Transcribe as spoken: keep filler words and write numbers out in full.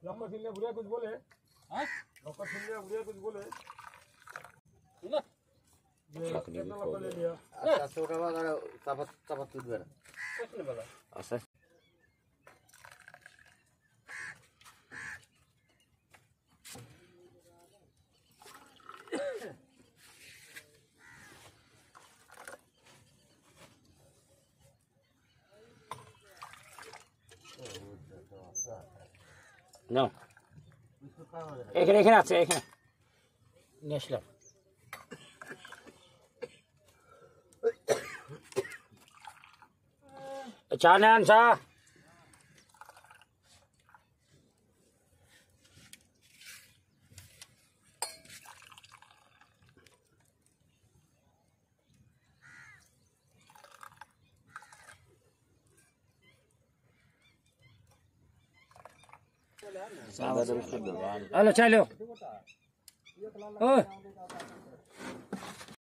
Doctor Singh ने बुढ़िया कुछ बोले? हाँ? डॉक्टर सिंह ने बुढ़िया कुछ बोले? ना? ये कितना लंबा ले लिया? अच्छा छोटा वाला चापत चापत टूट गया। कुछ नहीं बोला। अच्छा। No. এখানে এখানে আছে এখানে নিয়ে আসলাম চা নেন চা Halo, Calo. Oh.